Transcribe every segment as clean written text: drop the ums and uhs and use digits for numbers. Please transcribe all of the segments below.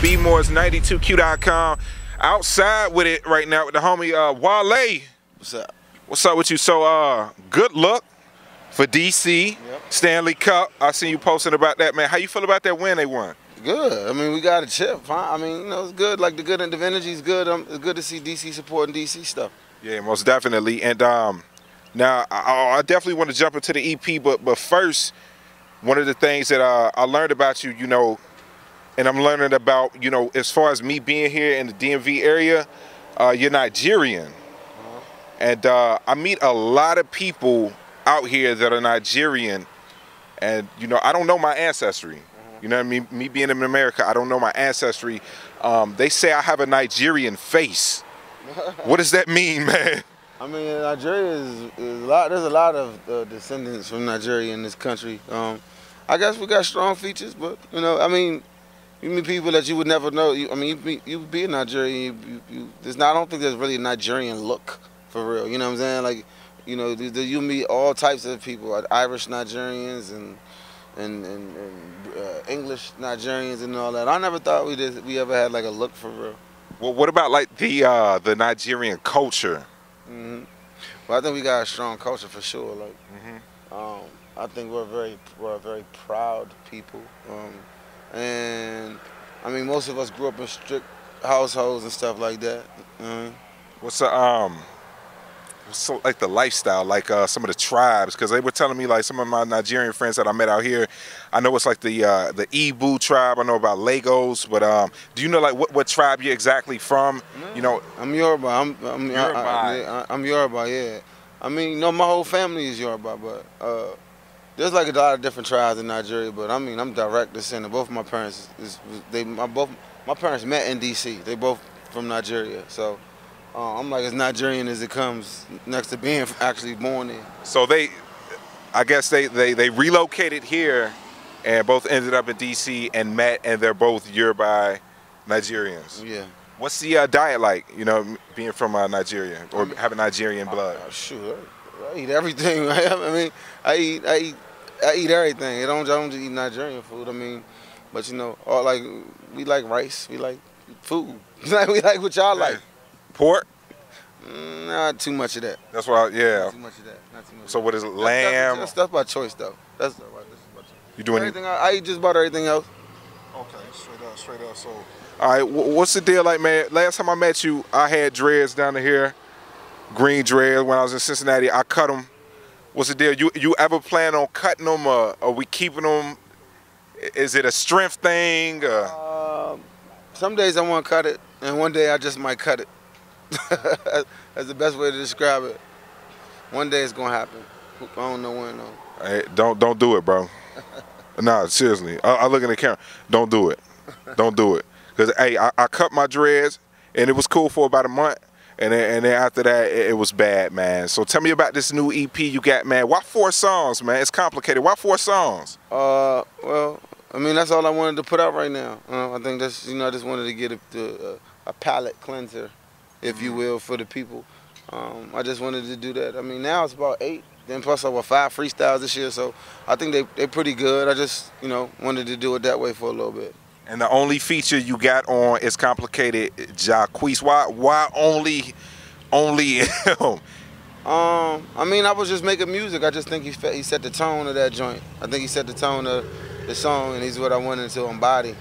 BMoores92Q.com. Outside with it right now with the homie Wale. What's up? What's up with you? So good luck for DC. Yep. Stanley Cup. I seen you posting about that, man. How you feel about that win they won? Good. I mean, we got a chip. Fine. I mean, you know, it's good. Like the energy is good. It's good to see DC supporting DC stuff. Yeah, most definitely. And now I definitely want to jump into the EP, but first, one of the things that I learned about you, you know, and I'm learning about, you know, as far as me being here in the DMV area, you're Nigerian. And I meet a lot of people out here that are Nigerian, and, you know, I don't know my ancestry. You know what I mean? Me being in America, I don't know my ancestry. They say I have a Nigerian face. What does that mean, man? I mean, Nigeria is a lot. There's a lot of descendants from Nigeria in this country. I guess we got strong features, but you know, I mean, you meet people that you would never know. You be a Nigerian. I don't think there's really a Nigerian look for real. You know what I'm saying? Like, you know, you meet all types of people, Irish Nigerians and English Nigerians and all that. I never thought we ever had like a look for real. Well, what about like the Nigerian culture? Well, I think we got a strong culture for sure. Like, I think we're a very proud people, and I mean most of us grew up in strict households and stuff like that. What's so like the lifestyle, like some of the tribes, because they were telling me, like, some of my Nigerian friends that I met out here, I know it's like the Igbo tribe. I know about Lagos, but do you know like what tribe you're exactly from? You know, I'm Yoruba. I'm Yoruba. I'm Yoruba. Yeah. I mean, you know, my whole family is Yoruba, but there's like a lot of different tribes in Nigeria. But I mean, I'm direct descendant. Both of my parents my parents met in DC. They both from Nigeria, so. I'm like as Nigerian as it comes next to being actually born there. So I guess they relocated here and both ended up in DC and met, and they're both Yoruba Nigerians. Yeah. What's the diet like, you know, being from Nigeria or having Nigerian blood? Sure. I eat everything. I mean, I eat everything. I don't just eat Nigerian food. I mean, but you know, we like rice. We like food. We like what y'all like. Pork? Not too much of that. That's why, yeah. Not too much of that. Not too much. So what is it? Lamb? That's stuff by choice, though. That's stuff by choice. You doing everything? I eat just about everything else. Okay, straight up. So, all right, what's the deal like, man? Last time I met you, I had dreads down to here, green dreads. When I was in Cincinnati, I cut them. What's the deal? You ever plan on cutting them, or are we keeping them? Is it a strength thing? Some days I want to cut it, and one day I just might cut it. That's the best way to describe it. One day it's gonna happen. I don't know when though. Hey, don't do it, bro. Nah, seriously. I look in the camera. Don't do it. Don't do it. Cause hey, I cut my dreads and it was cool for about a month, and then after that it was bad, man. So tell me about this new EP you got, man. Why 4 songs, man? It's complicated. Why 4 songs? Well, I mean that's all I wanted to put out right now. I think that's, you know, I just wanted to get a palate cleanser, if you will, for the people. I just wanted to do that. I mean, now it's about 8, then plus over 5 freestyles this year, so I think they're pretty good. I just, you know, wanted to do it that way for a little bit. And the only feature you got on is Complicated, Jacquees. Why only him? I mean, I was just making music. I just think he set the tone of that joint. I think he set the tone of the song, and he's what I wanted to embody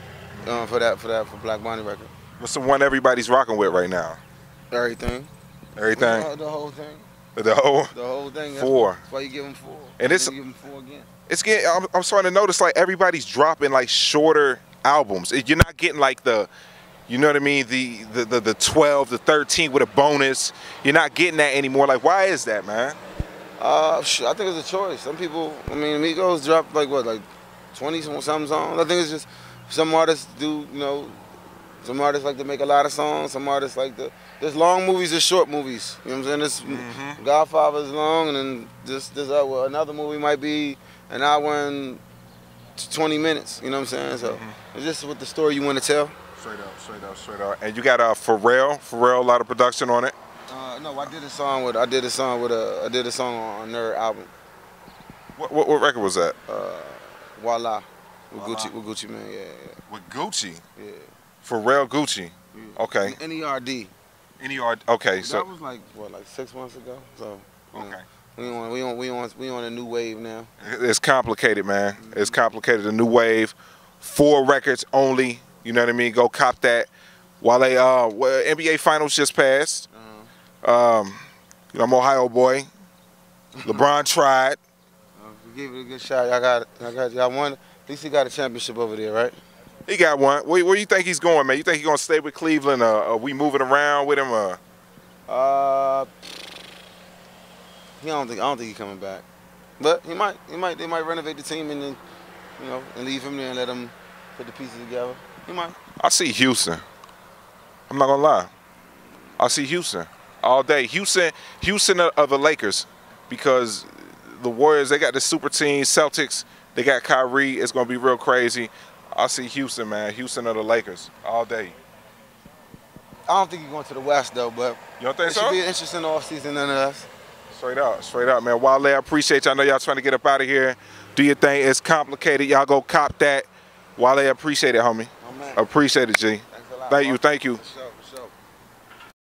for Black Bonnie record. What's the one everybody's rocking with right now? Everything. Everything? The whole thing. The whole thing. 4. That's why you give them 4. And you give them 4 again. It's getting. I'm starting to notice like everybody's dropping like shorter albums. You're not getting like the, you know what I mean, the 12, the 13 with a bonus. You're not getting that anymore. Like, why is that, man? I think it's a choice. Some people, I mean, Migos drop like what, like 20-something songs. I think it's just some artists do, you know. Some artists like to make a lot of songs. Some artists like to. There's long movies and short movies. You know what I'm saying? This Godfather is long, and then this another movie might be an hour and 20 minutes. You know what I'm saying? So it's just what the story you want to tell. Straight up. And you got Pharrell, a lot of production on it. No, I did a song on Nerd album. What record was that? Wale With Gucci, man. Yeah. With Gucci. Yeah. Pharrell Gucci. Yeah. Okay. NERD. NERD. Okay. So that was like what, like 6 months ago. So. Okay. We on a new wave now. It's complicated, man. It's complicated. A new wave, 4 records only. You know what I mean? Go cop that. While they NBA Finals just passed. You know, I'm Ohio boy. LeBron tried. Give it a good shot. Y'all won. At least he got a championship over there, right? He got one. Where you think he's going, man? You think he's gonna stay with Cleveland? Are we moving around with him? I don't think he's coming back. But they might renovate the team and then, you know, and leave him there and let him put the pieces together. He might. I see Houston. I'm not gonna lie. I see Houston all day. Houston are the Lakers, because the Warriors, they got the super team. Celtics, they got Kyrie. It's gonna be real crazy. I see Houston, man. Houston are the Lakers all day. I don't think he's going to the West though, but you don't think so? It should be an interesting offseason nonetheless. Straight out, man. Wale, I appreciate you. I know y'all trying to get up out of here. Do your thing. It's complicated. Y'all go cop that. Wale, I appreciate it, homie. Oh, man. Appreciate it, G. Thanks a lot, Thank you. For sure.